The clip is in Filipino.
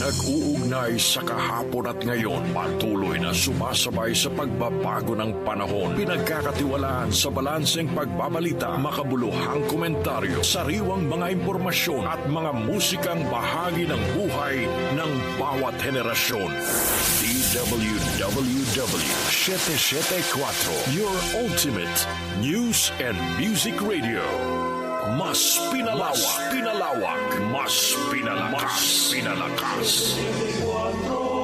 Nag-uugnay sa kahapon at ngayon, patuloy na sumasabay sa pagbabago ng panahon. Pinagkakatiwalaan sa balanseng pagbabalita, makabuluhang komentaryo, sariwang mga impormasyon at mga musikang bahagi ng buhay ng bawat henerasyon. DWWW 774, your ultimate news and music radio. Mas pinalawak, mas pinalakas.